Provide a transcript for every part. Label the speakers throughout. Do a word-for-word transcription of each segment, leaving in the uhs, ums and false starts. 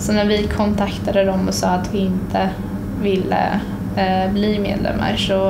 Speaker 1: Så när vi kontaktade dem och sa att vi inte ville eh, bli medlemmar så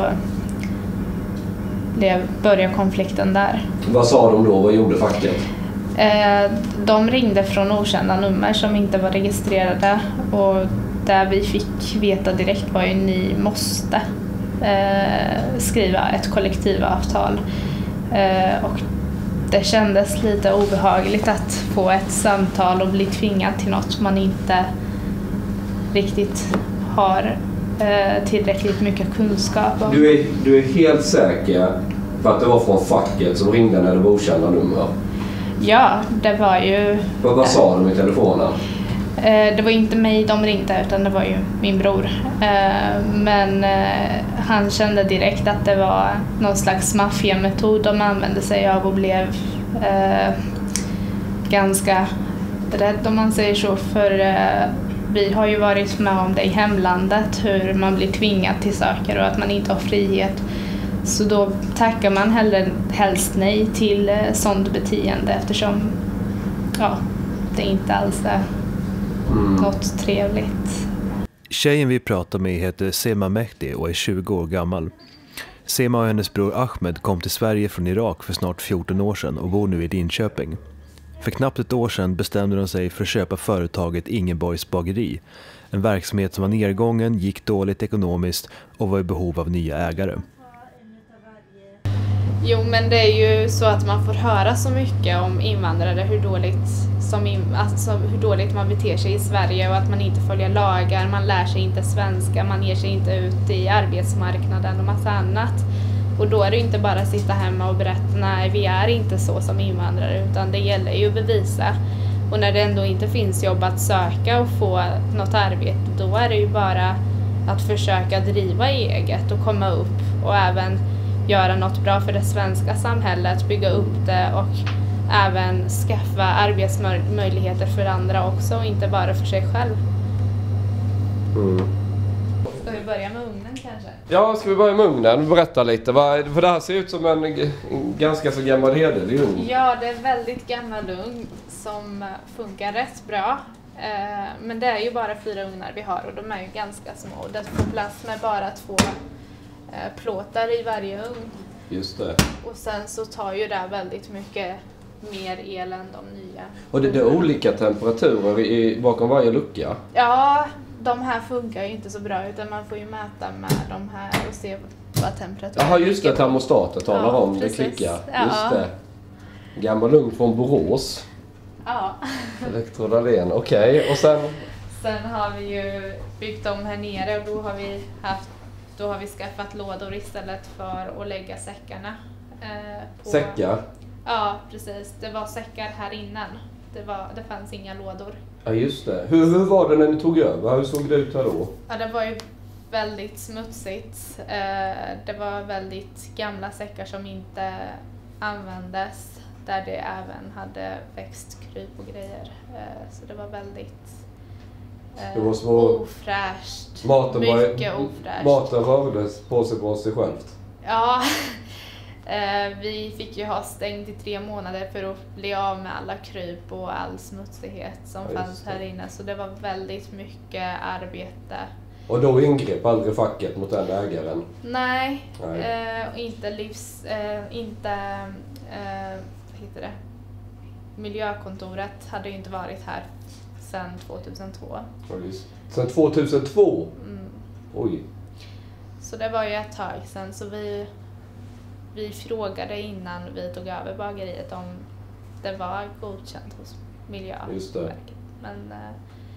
Speaker 1: blev, började konflikten där.
Speaker 2: Vad sa de då? Vad gjorde facket?
Speaker 1: Eh, de ringde från okända nummer som inte var registrerade och där vi fick veta direkt var ju ni måste eh, skriva ett kollektivavtal. Eh, och det kändes lite obehagligt att få ett samtal och bli tvingad till något man inte riktigt har eh, tillräckligt mycket kunskap om.
Speaker 2: Du är, du är helt säker på att det var från facket som ringde när det var okända nummer?
Speaker 1: Ja, det var ju...
Speaker 2: Vad, vad sa de i telefonen?
Speaker 1: Eh, det var inte mig de ringde utan det var ju min bror. Eh, men eh, han kände direkt att det var någon slags maffiametod de använde sig av och blev eh, ganska rädd om man säger så. För eh, vi har ju varit med om det i hemlandet, hur man blir tvingad till saker och att man inte har frihet. Så då tackar man hellre, helst nej till eh, sånt beteende eftersom ja, det inte alls är mm. något trevligt.
Speaker 3: Tjejen vi pratar med heter Sema Mehdi och är tjugo år gammal. Sema och hennes bror Ahmed kom till Sverige från Irak för snart fjorton år sedan och bor nu i Linköping. För knappt ett år sedan bestämde de sig för att köpa företaget Ingeborgs bageri. En verksamhet som var nedgången, gick dåligt ekonomiskt och var i behov av nya ägare.
Speaker 1: Jo, men det är ju så att man får höra så mycket om invandrare, hur dåligt, som in, alltså, hur dåligt man beter sig i Sverige och att man inte följer lagar, man lär sig inte svenska, man ger sig inte ut i arbetsmarknaden och massa annat. Och då är det inte bara att sitta hemma och berätta, nej vi är inte så som invandrare, utan det gäller ju att bevisa. Och när det ändå inte finns jobb att söka och få något arbete, då är det ju bara att försöka driva eget och komma upp och även göra något bra för det svenska samhället, bygga upp det och även skaffa arbetsmöjligheter för andra också och inte bara för sig själv.
Speaker 2: Mm.
Speaker 1: Ska vi börja med ugnen kanske?
Speaker 2: Ja, ska vi börja med ugnen? Berätta lite. För det här ser ut som en ganska så gammal hederlig ugn.
Speaker 1: Ja, det är en väldigt gammal ugn som funkar rätt bra. Men det är ju bara fyra ugnar vi har och de är ju ganska små. Det får plats med bara två plåtar i varje ugn.
Speaker 2: Just det.
Speaker 1: Och sen så tar ju det väldigt mycket mer el än de nya.
Speaker 2: Och det, det är olika temperaturer i, bakom varje lucka?
Speaker 1: Ja, de här funkar ju inte så bra utan man får ju mäta med de här och se vad temperaturen.
Speaker 2: Jaha, just det, termostatet talar
Speaker 1: ja,
Speaker 2: om,
Speaker 1: precis.
Speaker 2: det klickar.
Speaker 1: Ja.
Speaker 2: Just det. Gammal ugn från Borås.
Speaker 1: Ja.
Speaker 2: Elektrodalen, okej. Okay. Och sen?
Speaker 1: Sen har vi ju byggt om här nere och då har vi haft Då har vi skaffat lådor istället för att lägga säckarna. Eh, på...
Speaker 2: Säckar?
Speaker 1: Ja, precis. Det var säckar här innan. Det, var, det fanns inga lådor.
Speaker 2: Ja, just det. Hur, hur var det när ni tog över? Hur såg det ut här då?
Speaker 1: Ja, det var ju väldigt smutsigt. Eh, det var väldigt gamla säckar som inte användes. Där det även hade växt kryp och grejer. Eh, så det var väldigt...
Speaker 2: Det var små...
Speaker 1: ofräscht.
Speaker 2: Maten
Speaker 1: mycket
Speaker 2: var...
Speaker 1: ofräscht.
Speaker 2: Maten rördes på sig på sig självt.
Speaker 1: Ja, vi fick ju ha stängt i tre månader för att bli av med alla kryp och all smutsighet som ja, fanns här inne. Så det var väldigt mycket arbete. Och
Speaker 2: då ingrep aldrig facket mot den ägaren?
Speaker 1: Nej, Nej. Eh, inte livs... Eh, inte... Eh, vad heter det? Miljökontoret hade ju inte varit här sedan tjugohundratvå.
Speaker 2: Ja, just. Sedan tjugohundratvå?
Speaker 1: Mm.
Speaker 2: Oj.
Speaker 1: Så det var ju ett tag sedan, så vi, vi frågade innan vi tog över bageriet om det var godkänt hos Miljöverket. Men eh,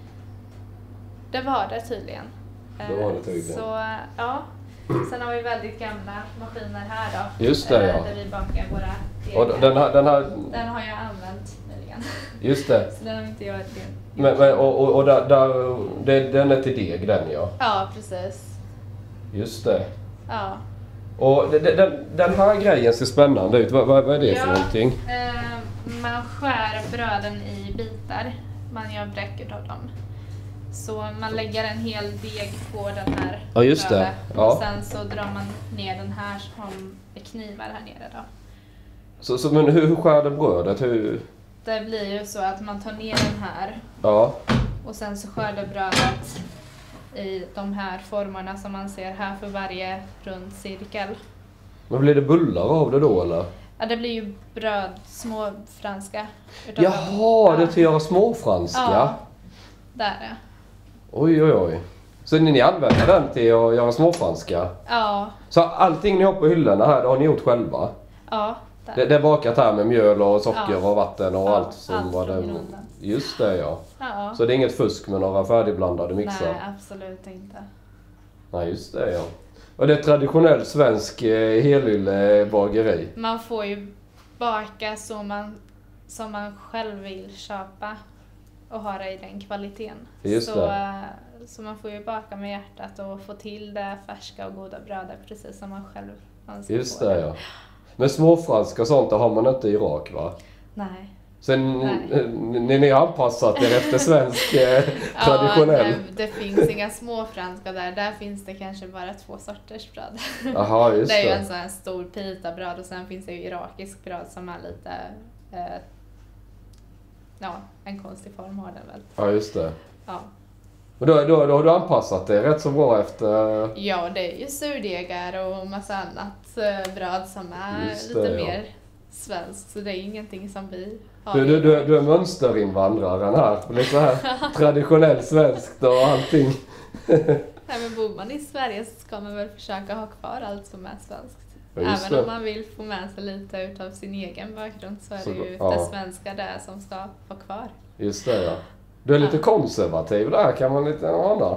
Speaker 1: det var det tydligen.
Speaker 2: Det var det tydligen.
Speaker 1: Så ja, sen har vi väldigt gamla maskiner här då.
Speaker 2: Just det, ja.
Speaker 1: Där vi bakar våra degar.
Speaker 2: Och den, här, den, här...
Speaker 1: den har jag använt nyligen.
Speaker 2: Just det.
Speaker 1: Så den har inte jag varit det.
Speaker 2: Men, men, och och, och där, där, det, den är till deg, den ja.
Speaker 1: Ja, precis.
Speaker 2: Just det.
Speaker 1: Ja.
Speaker 2: Och den, den, den här grejen ser spännande ut. Vad, vad är det
Speaker 1: ja,
Speaker 2: för någonting?
Speaker 1: Eh, man skär bröden i bitar. Man gör bräckor av dem. Så man lägger en hel deg på den här
Speaker 2: ja, just det. Ja.
Speaker 1: Och sen så drar man ner den här som är knivar här nere då.
Speaker 2: Så, så men hur skär den brödet? Hur...
Speaker 1: Det blir ju så att man tar ner den här.
Speaker 2: Ja.
Speaker 1: Och sen så skörde brödet i de här formerna som man ser här för varje rund cirkel.
Speaker 2: Men blir det bullar av det då eller?
Speaker 1: Ja, det blir ju bröd, små franska.
Speaker 2: Jaha, det är till att göra småfranska.
Speaker 1: Ja, där är.
Speaker 2: Oj, oj, oj. Så ni, ni använder den till att göra småfranska?
Speaker 1: Ja.
Speaker 2: Så allting ni har på hyllorna här, det har ni gjort själva?
Speaker 1: Ja. Där.
Speaker 2: Det, det är bakat här med mjöl och socker ja. och vatten och
Speaker 1: ja,
Speaker 2: allt som
Speaker 1: allt
Speaker 2: var det. Just det ja.
Speaker 1: ja.
Speaker 2: Så det är inget fusk med några färdigblandade mixar?
Speaker 1: Nej, absolut inte.
Speaker 2: Nej, just det ja. Och det är traditionell svensk eh, helyllebageri?
Speaker 1: Man får ju baka så man, som man själv vill köpa och ha det i den kvaliteten.
Speaker 2: Just
Speaker 1: så,
Speaker 2: det.
Speaker 1: så man får ju baka med hjärtat och få till det färska och goda brödet precis som man själv önskar.
Speaker 2: Just det ja. Men småfranska och sånt, det har man inte i Irak va?
Speaker 1: Nej.
Speaker 2: Sen ni, ni har anpassat er efter svensk eh, traditionell?
Speaker 1: Ja, det, det finns inga småfranska där. Där finns det kanske bara två sorters bröd.
Speaker 2: Aha, just
Speaker 1: det är ju
Speaker 2: det.
Speaker 1: en sån här stor pitabröd och sen finns det ju irakisk bröd som är lite... Eh, ja, en konstig form har den väl.
Speaker 2: Ja, just det.
Speaker 1: Ja.
Speaker 2: Men då, då, då har du anpassat det rätt så bra efter...
Speaker 1: Ja, det är ju surdegar och massa annat eh, bröd som är
Speaker 2: just
Speaker 1: lite
Speaker 2: det, ja.
Speaker 1: mer svenskt. Så det är ingenting som vi har.
Speaker 2: Du, du, du, du är mönsterinvandraren här. Lite så här traditionell svenskt och allting.
Speaker 1: Nej, men bor man i Sverige så ska man väl försöka ha kvar allt som är svenskt.
Speaker 2: Ja,
Speaker 1: även
Speaker 2: det.
Speaker 1: om man vill få med sig lite utav sin egen bakgrund så är
Speaker 2: så,
Speaker 1: det ju
Speaker 2: ja.
Speaker 1: det svenska där som ska vara kvar.
Speaker 2: Just det ja. Du är lite ja. konservativ där, kan man lite ana?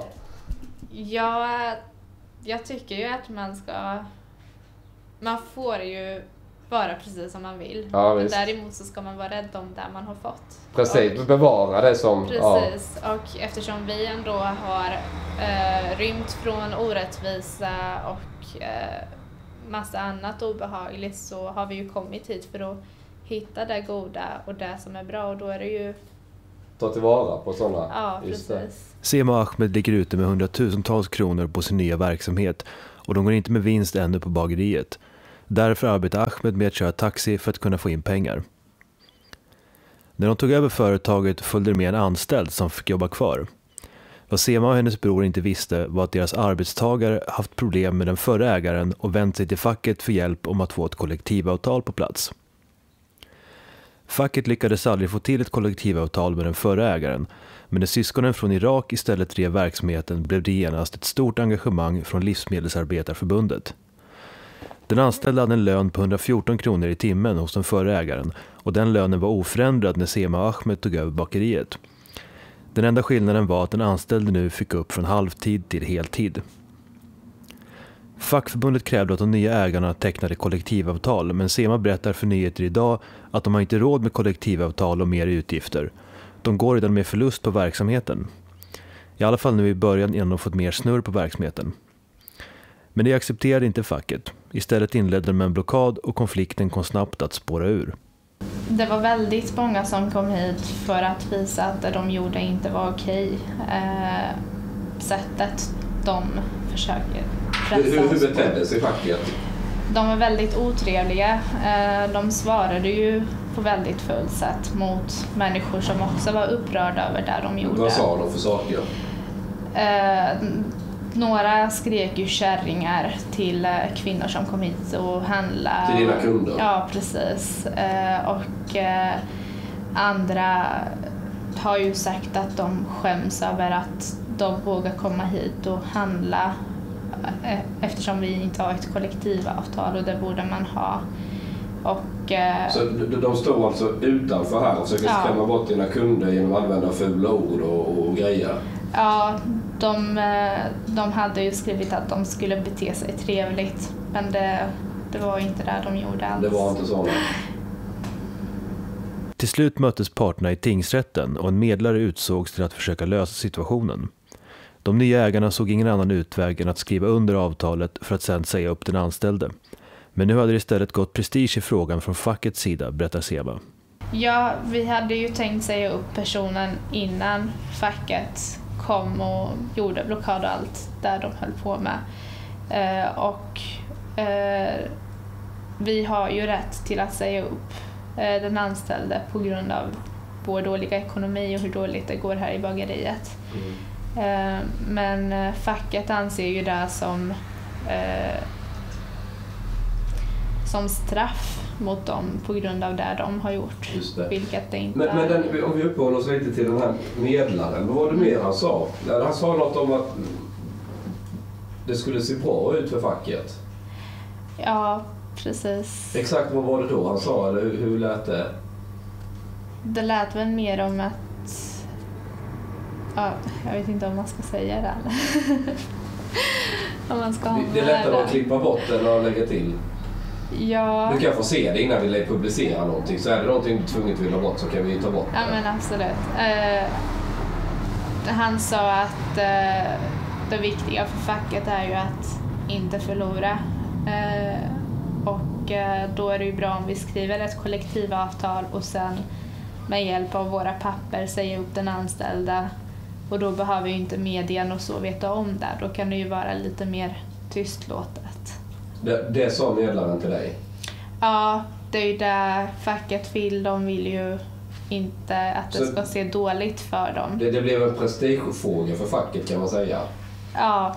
Speaker 1: Ja, jag tycker ju att man ska... Man får ju vara precis som man vill.
Speaker 2: Ja,
Speaker 1: men däremot så ska man vara rädd om det man har fått.
Speaker 2: Precis, och, bevara det som...
Speaker 1: Precis, ja. Och eftersom vi ändå har äh, rymt från orättvisa och äh, massa annat obehagligt så har vi ju kommit hit för att hitta det goda och det som är bra och då är det ju...
Speaker 2: Ta tillvara på sådana.
Speaker 1: Ja, precis.
Speaker 3: Sema och Ahmed ligger ute med hundratusentals kronor på sin nya verksamhet och de går inte med vinst ännu på bageriet. Därför arbetar Ahmed med att köra taxi för att kunna få in pengar. När de tog över företaget följde det med en anställd som fick jobba kvar. Vad Sema och hennes bror inte visste var att deras arbetstagare haft problem med den förra ägaren och vänt sig till facket för hjälp om att få ett kollektivavtal på plats. Facket lyckades aldrig få till ett kollektivavtal med den förra ägaren, men när syskonen från Irak istället drev verksamheten blev det genast ett stort engagemang från Livsmedelsarbetarförbundet. Den anställde hade en lön på hundrafjorton kronor i timmen hos den förra ägaren och den lönen var oförändrad när Sema och Ahmed tog över bakeriet. Den enda skillnaden var att den anställde nu fick upp från halvtid till heltid. Fackförbundet krävde att de nya ägarna tecknade kollektivavtal, men Sema berättar för Nyheter idag att de har inte råd med kollektivavtal och mer utgifter. De går redan med förlust på verksamheten. I alla fall nu i början innan de fått mer snurr på verksamheten. Men det accepterade inte facket. Istället inledde de med en blockad och konflikten kom snabbt att spåra ur.
Speaker 1: Det var väldigt många som kom hit för att visa att det de gjorde inte var okej. Eh, sättet de försöker pressa
Speaker 2: Hur, hur betedde sig facket?
Speaker 1: De var väldigt otrevliga. Eh, de svarade ju på väldigt fullt sätt mot människor som också var upprörda över det de gjorde.
Speaker 2: Vad sa de för saker?
Speaker 1: Eh, några skrek ju kärringar till eh, kvinnor som kom hit och handlade.
Speaker 2: Till dina kunder?
Speaker 1: Ja, precis. Eh, och eh, andra har ju sagt att de skäms över att de vågar komma hit och handla eh, eftersom vi inte har ett kollektivavtal och det borde man ha. Och, eh,
Speaker 2: så de står alltså utanför här och försöker skrämma ja. bort dina kunder genom att använda fula ord och, och grejer?
Speaker 1: Ja, de, de hade ju skrivit att de skulle bete sig trevligt, men det, det var inte det de gjorde alls.
Speaker 2: Det var inte så.
Speaker 3: Till slut möttes parterna i tingsrätten och en medlare utsågs till att försöka lösa situationen. De nya ägarna såg ingen annan utväg än att skriva under avtalet för att sedan säga upp den anställde. Men nu hade det istället gått prestige i frågan från fackets sida, berättar Sema.
Speaker 1: Ja, vi hade ju tänkt säga upp personen innan facket kom och gjorde blockad och allt där de höll på med. Eh, och eh, vi har ju rätt till att säga upp eh, den anställde på grund av vår dåliga ekonomi och hur dåligt det går här i bageriet. Mm. Eh, men facket anser ju det som eh, som straff mot dem på grund av det de har gjort.
Speaker 2: Just det.
Speaker 1: Vilket det inte
Speaker 2: men men den, om vi uppehåller oss lite till den här medlaren, vad var det mer han sa? Han sa något om att det skulle se bra ut för facket.
Speaker 1: Ja, precis.
Speaker 2: Exakt vad var det då han sa, eller hur, hur lät det?
Speaker 1: Det lät väl mer om att... Ja, jag vet inte om man ska säga det. om man ska
Speaker 2: det, det är lättare att klippa bort den och lägga till.
Speaker 1: Ja.
Speaker 2: Du kan få se det innan vi publicerar någonting. Så är det någonting du tvunget vill ha bort så kan vi ta bort det.
Speaker 1: Ja, men absolut. Uh, han sa att uh, det viktiga för facket är ju att inte förlora. Uh, och uh, då är det ju bra om vi skriver ett kollektivavtal och sen med hjälp av våra papper säga upp den anställda. Och då behöver ju inte medien och så veta om det. Då kan det ju vara lite mer tystlåtet.
Speaker 2: Det, det sa medlaren till dig?
Speaker 1: Ja, det är ju det facket vill. De vill ju inte att det så ska se dåligt för dem.
Speaker 2: Det, det blev en prestigefråga för facket kan man säga?
Speaker 1: Ja.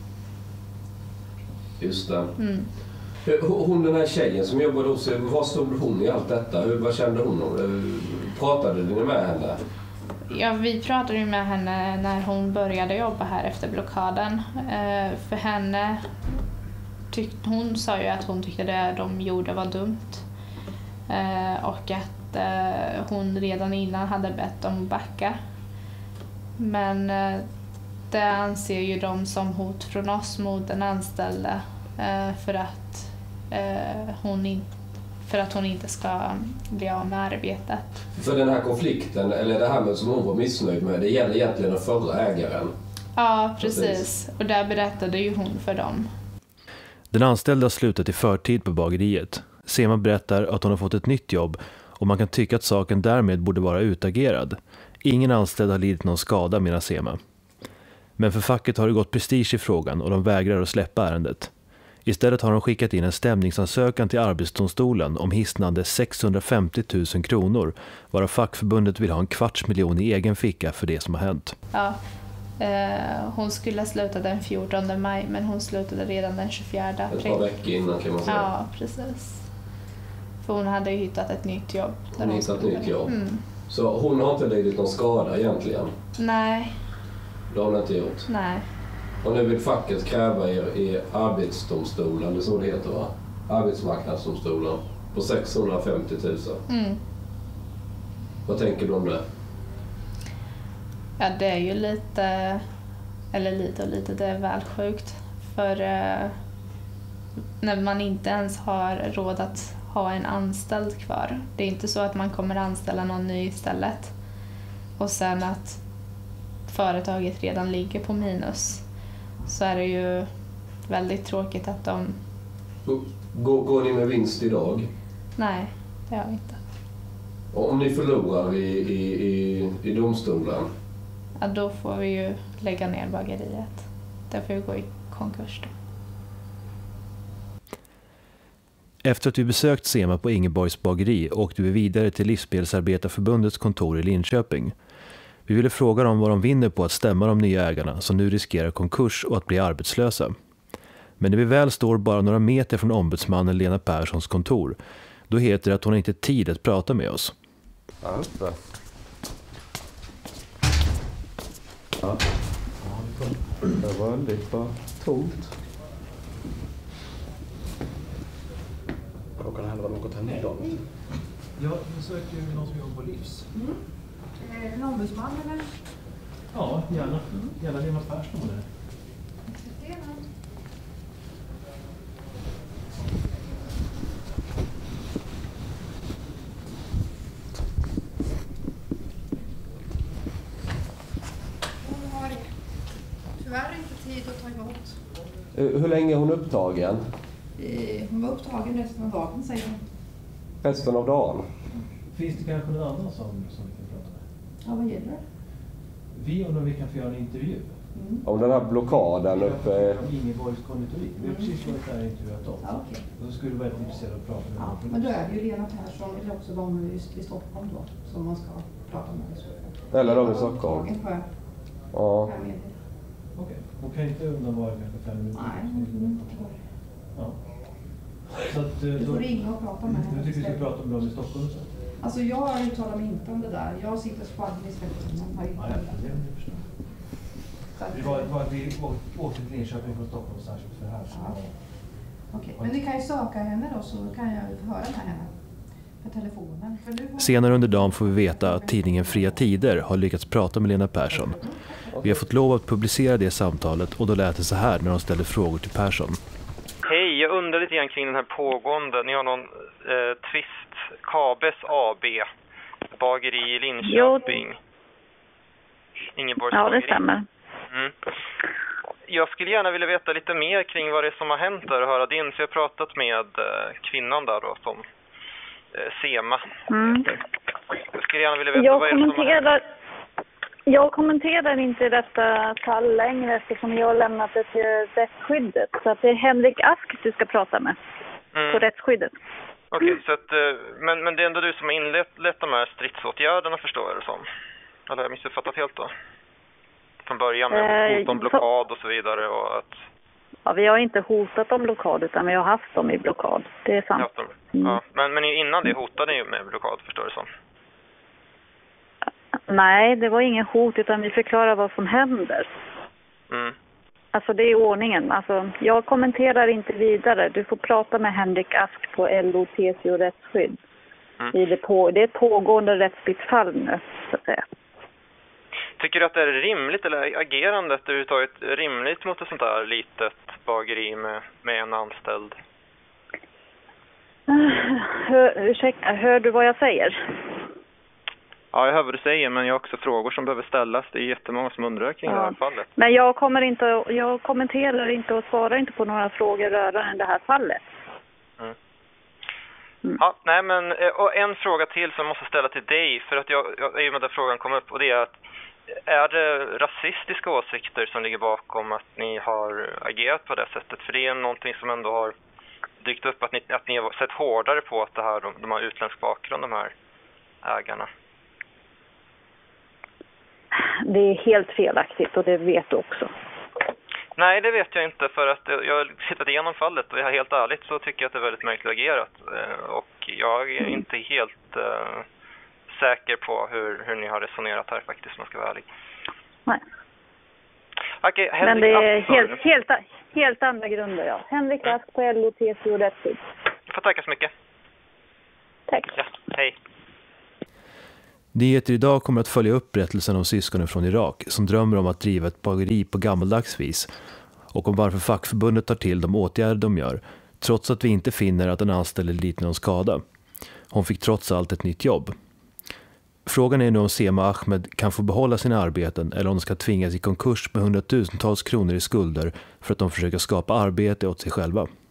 Speaker 2: Just det.
Speaker 1: Mm.
Speaker 2: Hon, den här tjejen som jobbade hos er, vad stod hon i allt detta? Hur, vad kände hon om det? Pratade ni med henne?
Speaker 1: Ja, vi pratade ju med henne när hon började jobba här efter blockaden. Eh, för henne... Hon sa ju att hon tyckte det de gjorde var dumt eh, och att eh, hon redan innan hade bett dem att backa. Men eh, det anser ju de som hot från oss mot den anställda eh, för, att, eh, hon in, för att hon inte ska bli av med arbetet.
Speaker 2: För den här konflikten, eller det här med som hon var missnöjd med, det gäller egentligen den förra ägaren?
Speaker 1: Ja, precis. precis. Och där berättade ju hon för dem.
Speaker 3: Den anställda har slutat i förtid på bageriet. Sema berättar att hon har fått ett nytt jobb och man kan tycka att saken därmed borde vara utagerad. Ingen anställd har lidit någon skada, menar Sema. Men för facket har det gått prestige i frågan och de vägrar att släppa ärendet. Istället har de skickat in en stämningsansökan till Arbetsdomstolen om hisnande sexhundrafemtio tusen kronor, varav fackförbundet vill ha en kvarts miljon i egen ficka för det som har hänt.
Speaker 1: Ja. Uh, hon skulle sluta den fjortonde maj men hon slutade redan den tjugofjärde april.
Speaker 2: Ett par veckor innan kan man säga.
Speaker 1: Ja, precis. För hon hade ju hittat ett nytt jobb.
Speaker 2: Hon har hittat ett nytt jobb.
Speaker 1: Mm.
Speaker 2: Så hon har inte lidit någon skada egentligen?
Speaker 1: Nej.
Speaker 2: Det har hon inte gjort?
Speaker 1: Nej.
Speaker 2: Och nu vill facket kräva er i Arbetsdomstolen, det är så det heter va? Arbetsmarknadsdomstolen på sexhundrafemtio tusen.
Speaker 1: Mm.
Speaker 2: Vad tänker du om det?
Speaker 1: Ja, det är ju lite, eller lite och lite, det är väl sjukt. För eh, när man inte ens har råd att ha en anställd kvar. Det är inte så att man kommer anställa någon ny istället. Och sen att företaget redan ligger på minus. Så är det ju väldigt tråkigt att de...
Speaker 2: Går, går ni med vinst idag?
Speaker 1: Nej, det gör vi inte.
Speaker 2: Och om ni förlorar i, i, i, i domstolen?
Speaker 1: Ja, då får vi ju lägga ner bageriet. Där får vi gå i konkurs då.
Speaker 3: Efter att vi besökt Sema på Ingeborgs bageri åkte vi vidare till Livsmedelsarbetarförbundets kontor i Linköping. Vi ville fråga dem vad de vinner på att stämma de nya ägarna som nu riskerar konkurs och att bli arbetslösa. Men när vi väl står bara några meter från ombudsmannen Lena Perssons kontor, då heter det att hon inte har tid att prata med oss.
Speaker 2: Ja, just det. Ja. Det var väldigt bara tomt.
Speaker 4: Då kan det hända något här nu då.
Speaker 5: Ja, jag söker ju någon som jobbar på Livs.
Speaker 6: Mm. Eh, en ombudsman eller?
Speaker 5: Ja, gärna. Gärna Lena Persson där.
Speaker 6: Hon har tyvärr inte tid att ta emot.
Speaker 2: Hur länge är hon upptagen?
Speaker 6: Eh, hon var upptagen resten av dagen, säger hon.
Speaker 2: Resten av dagen?
Speaker 5: Finns det kanske någon annan som, som vi kan prata med?
Speaker 6: Ja, vad gäller det?
Speaker 5: Vi undrar om vi kan få göra en intervju.
Speaker 6: Mm.
Speaker 2: Om den här blockaden uppe...
Speaker 5: Ingeborgs konditori. Vi har precis varit där och intervjuat dem.
Speaker 6: Ja, okay.
Speaker 5: Och så skulle du vara intresserad av att prata med
Speaker 6: ja,
Speaker 5: dem.
Speaker 6: men då är det ju Lena Persson eller också de i Stockholm då som man ska prata med.
Speaker 2: Eller de i Stockholm.
Speaker 6: För,
Speaker 2: ja.
Speaker 5: Okej. Okay. Hon kan inte undanvara mig för fem minuter.
Speaker 6: Nej, hon får inte vara.
Speaker 5: Ja. Så att,
Speaker 6: du får
Speaker 5: då,
Speaker 6: ringa och prata med henne.
Speaker 5: Du tycker vi ska prata med dem i Stockholm sen?
Speaker 6: Alltså jag uttalar mig inte om det där. Jag sitter på administrationen.
Speaker 5: Ja, jag förstår. Vi, var, var, vi åkte till Linköping från Stockholm särskilt för det här. Så
Speaker 6: ja. Okej, men ni kan ju söka henne då så kan jag höra med henne på telefonen. För nu...
Speaker 3: Senare under dagen får vi veta att tidningen Fria Tider har lyckats prata med Lena Persson. Vi har fått lov att publicera det samtalet och då lät det så här när de ställde frågor till Persson.
Speaker 7: Hej, jag undrar lite grann kring den här pågående. Ni har någon eh, twist, Kabes A B, bageri i Linköping. Ingeborgs
Speaker 8: ja, det
Speaker 7: bageri.
Speaker 8: stämmer.
Speaker 7: Mm. Jag skulle gärna vilja veta lite mer kring vad det är som har hänt där och höra din. Så jag har pratat med eh, kvinnan där då som eh, Sema.
Speaker 8: Mm.
Speaker 7: Jag skulle gärna vilja veta
Speaker 8: jag
Speaker 7: vad är det som har hänt.
Speaker 8: Jag kommenterar inte detta fall längre eftersom jag har lämnat det till rättsskyddet. Så att det är Henrik Ask du ska prata med mm. på rättsskyddet.
Speaker 7: Okej, okay, så att, men, men det är ändå du som har inlett de här stridsåtgärderna förstår jag det som. Eller har jag missuppfattat helt då? Från början med hot om blockad och så vidare och att...
Speaker 8: Ja, vi har inte hotat om blockad utan vi har haft dem i blockad. Det är sant.
Speaker 7: Ja, mm. ja. Men, men innan det hotade ni med blockad förstår du som.
Speaker 8: Nej, det var ingen hot utan vi förklarar vad som händer. Mm. Alltså det är ordningen. Alltså, jag kommenterar inte vidare. Du får prata med Henrik Ask på L O T C O rättsskydd. Mm. I det, på, det är ett pågående rättsligt fall nu, så att säga.
Speaker 7: Tycker du att det är rimligt eller agerandet överhuvudtaget rimligt mot ett sånt här litet bageri med, med en anställd?
Speaker 8: Uh, hör, ursäkta, hör du vad jag säger?
Speaker 7: Ja, jag hör vad du säger, men jag har också frågor som behöver ställas. Det är jättemånga som undrar kring ja. det här fallet.
Speaker 8: Men jag kommer inte, jag kommenterar inte och svarar inte på några frågor rörande det här fallet.
Speaker 7: Mm. Mm. Ja, nej men, och en fråga till som jag måste ställa till dig, för att jag, jag i och med att frågan kom upp, och det är att är det rasistiska åsikter som ligger bakom att ni har agerat på det sättet? För det är någonting som ändå har dykt upp, att ni, att ni har sett hårdare på att det här, de, de har utländsk bakgrund, de här ägarna.
Speaker 8: Det är helt felaktigt och det vet du också.
Speaker 7: Nej, det vet jag inte för att jag har tittat igenom fallet och jag är helt ärligt så tycker jag att det är väldigt märkligt agerat. Och jag är inte helt uh, säker på hur, hur ni har resonerat här faktiskt, om jag ska vara ärlig.
Speaker 8: Nej.
Speaker 7: Okej,
Speaker 8: Henrik Men det är Ask, helt, helt, helt andra grunder, ja. Henrik mm. Ask på L O T C O rättsskydd.
Speaker 7: Jag får tacka så mycket.
Speaker 8: Tack.
Speaker 7: Ja, hej.
Speaker 3: Nyheter idag kommer att följa upp berättelsen om syskonen från Irak som drömmer om att driva ett bageri på gammaldags vis och om varför fackförbundet tar till de åtgärder de gör trots att vi inte finner att den anställde lider någon skada. Hon fick trots allt ett nytt jobb. Frågan är nu om Sema Ahmed kan få behålla sina arbeten eller om de ska tvingas i konkurs med hundratusentals kronor i skulder för att de försöker skapa arbete åt sig själva.